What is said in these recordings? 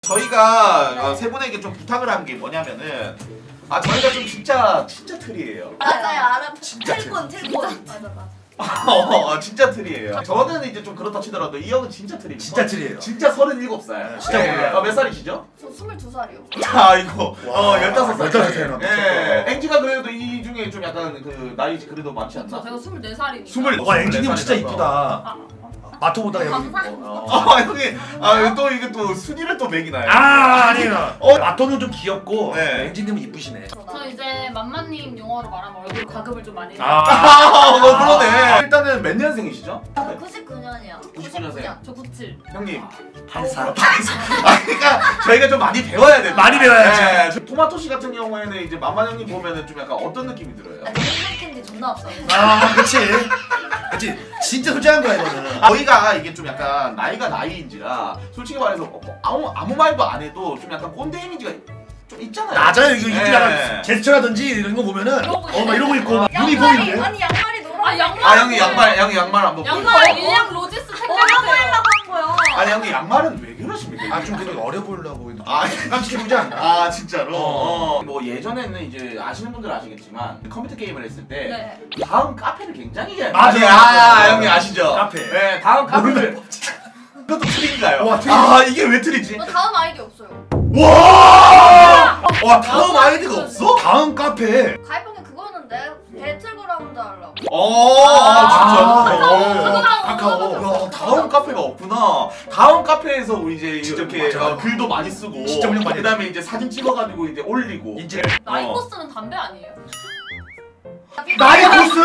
저희가 세 분에게 좀 부탁을 한 게 뭐냐면은 저희가 좀 진짜 틀이에요. 맞아요, 알아. 진짜 틀콘. 진짜 틀이에요. 저는 이제 좀 그렇다 치더라도 이 형은 진짜 틀입니다. 진짜 틀이에요. 진짜 37살. 진짜 몰라요. 몇 살이시죠? 저 22살이요. 자 이거 15살. 15살. 예. 앵지가 그래도 이 중에 좀 약간 그 나이 그래도 많지 않나? 제가 24살이니까. 와 앵지님 진짜 이쁘다. 마토보다 형님 또 이게 또 순위를 또 매기나요? 아니에요. 마토는 좀 귀엽고 네. 앵지님은 이쁘시네. 저 이제 맘마님 용어로 말하면 얼굴 과급을 좀 많이 해요. 그러네. 일단은 몇 년생이시죠? 99년이요. 99년생. 저 97. 형님 84. 그러니까 저희가 좀 많이 배워야 돼요. 많이 배워야지. 네. 토마토 씨 같은 경우에는 이제 맘만 형님 보면은 좀 약간 어떤 느낌이 들어요? 냉면 캔디 존나 없어요. 그치. 진짜 솔직한 거야 이거는. 저희가 이게 좀 약간 나이가 나이인지라 솔직히 말해서 아무 말도 안 해도 좀 약간 꼰대 이미지가 좀 있잖아요. 맞아요. 이거 약간 제스처라든지 이런 거 보면은 막 이러고 있고 막 눈이 보이는데. 아니 양말이 노란. 양말. 형님 양말 한번 양말 일량 로지스 택배라고 하려고 한 거요. 아니 형님 양말은 왜 그러십니까? 좀 되게 어려 보이려고. 깜찍해 보이지 않나? 진짜로? 뭐 예전에는 이제 아시는 분들은 아시겠지만 컴퓨터 게임을 했을 때 다음 카페를 굉장히 맞아. 형님 아시죠? 카페. 네, 다음 카페를 그것도 틀인가요? 이게 왜 틀이지? 다음 아이디 없어요. 와 다음 아이디가 없어? 다음 카페. 가입한 게 그거였는데 배틀그라운드 하려고. 진짜? 카카오. 다음 카페가 없구나. 다음 카페에서 우리 이제 이렇게 글도 많이 쓰고 진짜 운영 많이 그다음에 이제 사진 찍어가지고 이제 올리고 나이코스는 담배 아니에요? 나이코스.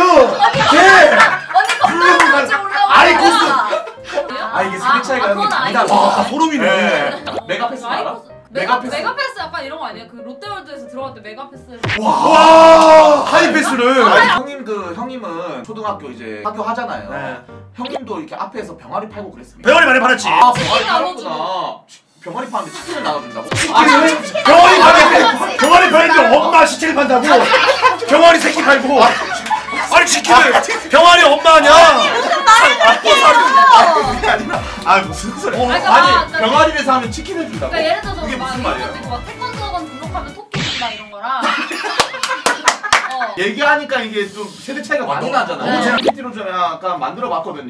아이코스. 이게 세대 차이가 그건 아니다. 아니고. 소름이네. 메가패스 알아? 메가패스 약간 이런 거 아니에요? 그 롯데월드에서 들어갈 때 메가패스. 와 하이패스를. 형님은 초등학교 이제 학교 하잖아요. 네. 형님도 이렇게 앞에서 병아리 팔고 그랬습니다. 병아리 많이 팔았지. 치킨 나눠주고. 병아리 파는데 치킨을 나눠준다고? 병아리 팔는데 엄마 시체를 판다고. 병아리 새끼 팔고. 아니 치킨을 병아리 엄마 아니야. 무슨 소리? 그러니까 병아리에서 하면 치킨을 준다고? 그러니까 예를 들어서 그게 무슨 말이야? 막 태권도건 등록하면 토끼 준다 이런 거랑. 얘기하니까 이게 좀 세대 차이가 많이 나잖아요. 제가 PT로 좀 약간 만들어 봤거든요.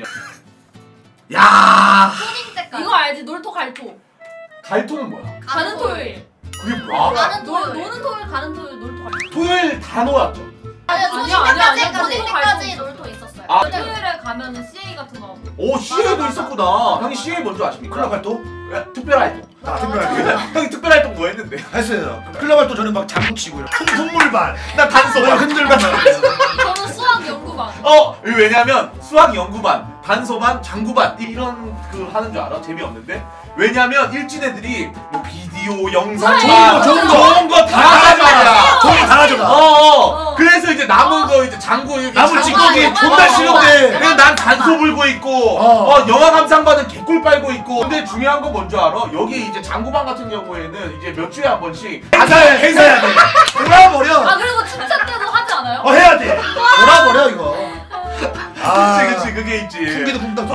야. 이거 알지? 놀토 갈토. 갈토는 뭐야? 가는 토요일. 그게 뭐야? 노는 토요일 가는 토요일 놀토 갈토. 토요일 다 놀았죠? 아니야, 아니야. 초딩때까지 놀토 있었어요. 토요일에 가면은 CA 같은 거 하고. 오 CA도 있었구나. 형이 CA 뭔지 아십니까? 클럽 활동? 특별 활동. 특별 활동. 형이 특별 활동 뭐 했는데? 했어요. 클럽 활동 저는 막 장구 치고 손물반. 나 단소반. 흔들반. 저는 수학 연구반. 왜냐면 수학 연구반, 단소반, 장구반 이런 그 하는 줄 알아? 재미없는데? 왜냐면 일진 애들이 뭐 비디오, 영상 좋은 거 다 하잖아. 좋은 거 다 하잖아. 그래서 이제 남은 거 이제 장구 남은 찌꺼기 존나 싫은데. 그냥 난 단소 불고 있고 영화 감상반은 개꿀 빨고 있고. 근데 중요한 건 뭔지 알아? 여기 이제 장구반 같은 경우에는 이제 몇 주에 한 번씩 행사해야 돼. 돌아버려. 그리고 축제 때도 하지 않아요? 해야 돼. 돌아버려 이거. 그치 그게 있지. 풍기도 풍다.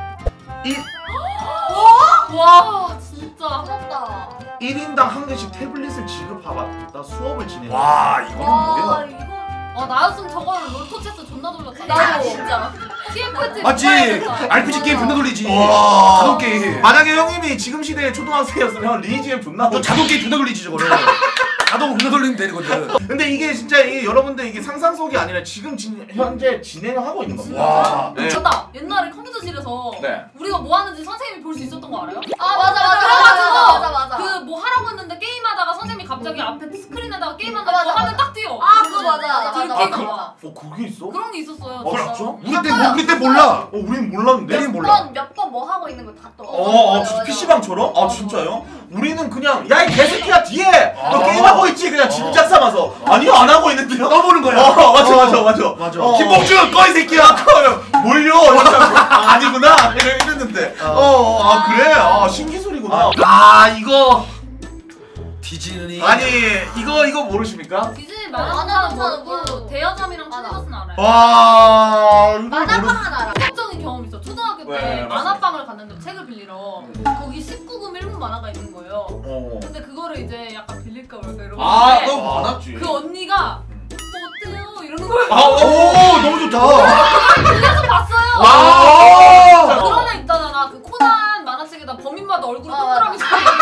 와 진짜 부럽다. 1인당 한 개씩 태블릿을 지급하다 수업을 진행해. 와 이거는 뭐야? 나였으면 저거를 롤토 체스 존나 돌렸다. 나도 진짜. TFT 맞지? RPG 게임 존나 돌리지. 와. 자동 게임. 만약에 형님이 지금 시대의 초등학생이었으면 리니지엠 존나 너 자동 게임 존나 돌리지 저거를. 자동 존나 돌리면 되거든. 근데 이게 진짜 여러분들 이게 상상 속이 아니라 지금 현재 진행을 하고 있는 겁니다. 와. 맞다. 옛날에 컴퓨터실에서 우리가 뭐 하는지 선생님이 볼 수 있었던 거 알아요? 맞아. 그 뭐 하라고 했는데 게임하다가 선생님이 갑자기 앞에 스크린에다가 게임한다고 하면 딱 뛰어. 그거 맞아. 그게 있어? 그런 게 있었어요. 진짜? 우리 때 몰라. 우린 몰랐는데. 몇 번 뭐 하고 있는 걸 다 떠. PC방처럼? 진짜요? 우리는 그냥 야 이 개새끼야 뒤에 너 게임하고 있지 그냥 짐작 삼아서 아니요 안 하고 있는데요? 떠보는 거야. 맞아. 김봉준 꺼 이 새끼야. 몰려. 아니구나. 이랬는데. 그래. 신기술이구나. 이거 디즈니. 아니 이거 모르십니까? 디즈니 만화방 모르고 대여점이랑 춘버스는 알아요. 와 만화방은 알아. 충격적인 경험 있어. 초등학교 때 만화방을 갔는데 책을 빌리러 거기 19금 일본 만화가 있는 거예요. 근데 그거를 이제 약간 빌릴까 말까 이러고 아, 그거 많았지. 그 언니가 어때요? 이러는 거예요. 오 너무 좋다. 빌려서 봤어요. 아 그런 애 있잖아. 그 코난 만화책에다 범인마다 얼굴 동그라미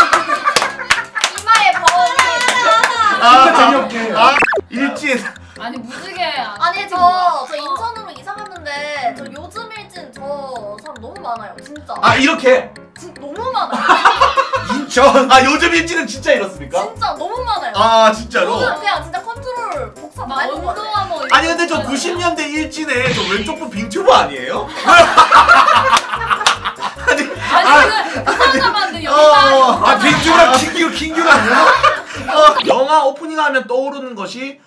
이마에 버리. 진짜 재미없게. 일진. 아니 무지개. 아니 저 인천으로 이사 갔는데 저 요즘 일진 저 사람 너무 많아요 진짜. 아 이렇게. 진짜 너무 많아요. 인천. 아 요즘 일진은 진짜 이렇습니까? 진짜 너무 많아요. 아 진짜로? 저는 그냥 진짜 컨트롤 복사 막 많이 먹어요. 언더와 뭐 아니 근데 저 90년대 일진에 저 왼쪽 분 빙튜버 아니에요? 아니 그 사람한테 여기다 아 빙주랑 킹규 아니야? 영화 오프닝 하면 떠오르는 것이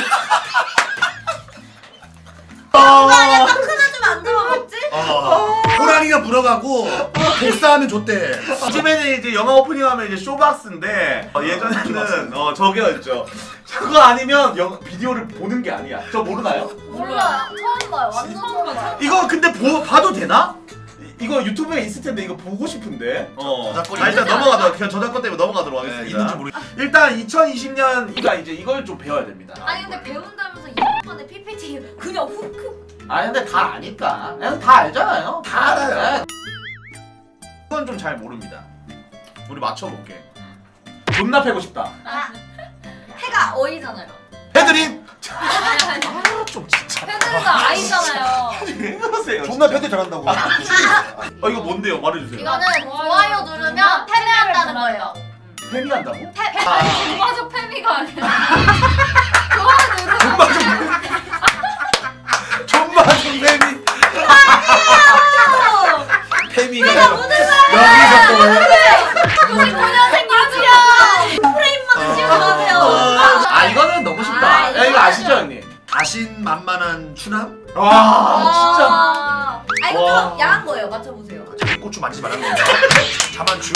아니야 딱 끊어주면 안 들어먹지? 호랑이가 불어가고 복사하면 좋대. 요즘에는 이제 영화 오프닝 하면 이제 쇼박스인데 예전에는 저거였죠. 그거 아니면 비디오를 보는 게 아니야. 저 모르나요? 몰라요. 처음 봐요. 완전 처음 봐요. 이거 근데 봐도 되나? 이거 유튜브에 있을 텐데 이거 보고 싶은데. 저작권이 일단 있지 넘어가도록 그냥 저작권 때문에 넘어가도록 하겠습니다. 있는지 모르. 일단 2020년이가 이제 이걸 좀 배워야 됩니다. 아니 근데 배운다면서 2년 만에 PPT 그냥 훅. 아니 근데 다 아니까. 다 알잖아요. 다 알아요. 이건 좀 잘 모릅니다. 우리 맞춰볼게. 존나 패고 싶다. 해가 어이잖아요. 패드립. 좀 진짜. 패드가 아이잖아요. 왜 그러세요? 존나 패드 잘한다고. 이거 뭔데요? 말해주세요. 이거는 좋아요 누르면 패배한다는 거예요. 패미한다고? 패. 도마저 패미가 아니라 좋아 누르면 존마 좀 패미. 패미가 여기서 또 99년생 유지야. 프레임만 씌워가세요. 아 이거는 너무 쉽다. 아, 야 이거 아시죠 형님? 자신만만한 추남? 와 아 이거 좀 야한 거예요. 맞춰보세요. 자기 고추 만지지 말라는 거야. 자만추?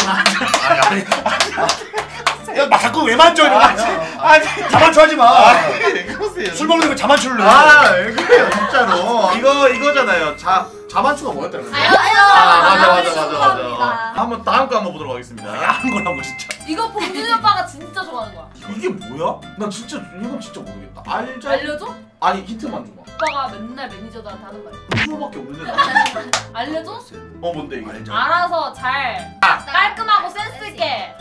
야, 막 자꾸 왜 만져 이러고. 아니 자만추 하지 마. 왜 그러세요? 술 먹는 거 자만추를 해. 왜 그래요 진짜로? 이거잖아요. 자만추가 뭐였더라? 맞아. 한번 다음 거 한번 보도록 하겠습니다. 야한 거라고 진짜. 이거 봉준이 오빠가 진짜 좋아하는 거야. 이게 뭐야? 나 진짜 이건 진짜 모르겠다. 알려줘? 아니 힌트만 줘봐. 오빠가 맨날 매니저들한테 하는 거야. 그거밖에 없는데 나. 알려줘? 뭔데 이게? 알죠. 알아서 잘 깔끔하고 센스 있게.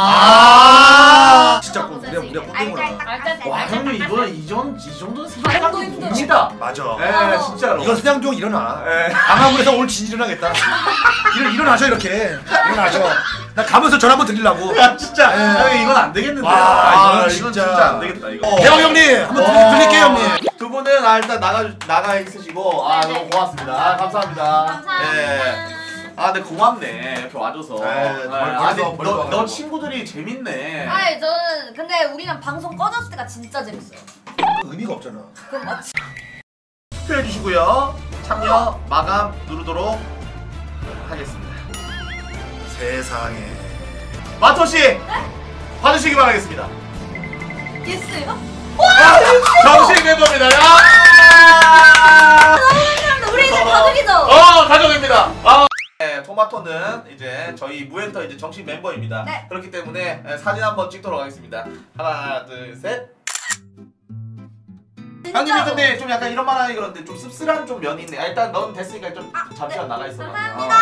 진짜 우리가 꼰대구나. 와 형님 이거는 이 정도는 발음도 생각이 힘들어. 봅니다. 맞아. 예 진짜로. 이건 서양종 일어나. 예. 강화문에서 오늘 진 일어나겠다. 일어나죠 이렇게. 일어나죠. 나 가면서 전화 한번 드리려고. 야 진짜 예. 형님 이건 안 되겠는데. 와, 이건 진짜. 진짜 안 되겠다 이거. 대왕 형님 한번 드릴게요 형님. 두 분은 일단 나가 있으시고 네네. 너무 고맙습니다. 감사합니다. 감사합니다. 예. 근데 고맙네 이렇게 와줘서. 네, 근데 멀리 너 와가지고. 친구들이 재밌네. 아니 저는 근데 우리는 방송 꺼졌을 때가 진짜 재밌어요. 의미가 없잖아. 그럼 맞지? 투표해 주시고요. 참여 마감 누르도록 하겠습니다. 세상에. 마토 씨 받으시기 바라겠습니다. 예스요? 정식 멤버입니다. 우리 이제 가족이죠? 가족입니다. 네, 토마토는 이제 저희 무엔터 이제 정식 멤버입니다. 네. 그렇기 때문에 사진 한번 찍도록 하겠습니다. 하나, 둘, 셋. 형님이 근데 좀 약간 이런 말 하기 그런데 좀 씁쓸한 좀 면이 있네. 일단 넌 됐으니까 좀 잠시만 나가 있어. 감사합니다.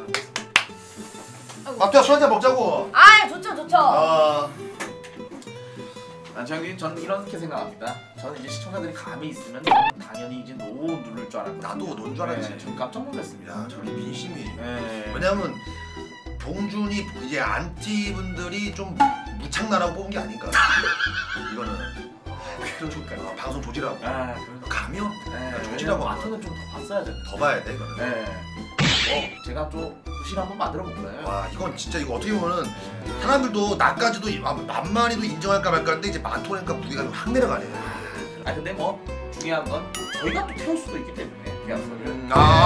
마토야 술 한잔 먹자고. 아 좋죠. 저는 이렇게 생각합니다. 저는 이제 시청자들이 감이 있으면 당연히 이제 노 누를 줄 알았고 나도 논 줄 알았지. 전 깜짝 놀랐습니다. 야 저기 민심이. 네. 왜냐면 봉준이 이제 안티분들이 좀 무창나라고 뽑은 게 아닌가. 이거는. 그러니까요. 방송 조지라고. 그럼. 가면 조지라고 마트는 좀 더 봤어야 돼. 더 봐야 돼 이거는. 네. 제가 좀 부실 한번 만들어 볼까요? 와 이건 진짜 이거 어떻게 보면은 사람들도 나까지도 만만히도 인정할까 말까 하는데 이제 마토니까 무게가 좀 확 내려가네. 근데 뭐 중요한 건 저희가 또 태울 수도 있기 때문에 계약서를.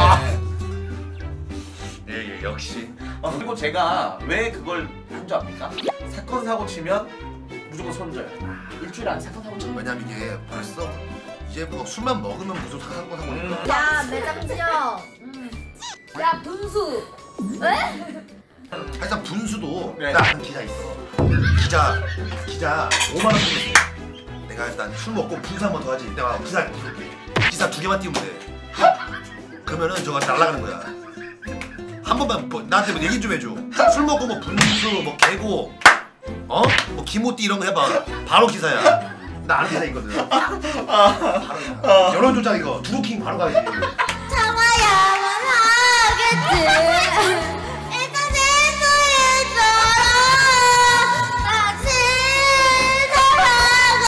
예 역시. 그리고 제가 왜 그걸 한 줄 압니까? 사건 사고 치면 무조건 손져요. 일주일 안에 사건 사고 치면. 왜냐면 이게 벌써 이제 뭐 술만 먹으면 무슨 사건 사고니까. 야 매장지영. 야 분수. 일단 분수도 네. 나 아는 기자 있어. 기자 5만 원 주고 내가 일단 술 먹고 분수 한 번 더 하지. 내가 기사 2개만 띄우면 돼. 그러면은 저거 날아가는 거야. 한 번만 뭐, 나한테 뭐 얘기 좀 해줘. 술 먹고 뭐 분수 뭐 개고 뭐 기모띠 이런 거 해봐. 바로 기사야. 나 아는 기사 있거든. 바로 여론 조작 이거 두루킹 바로 가야지.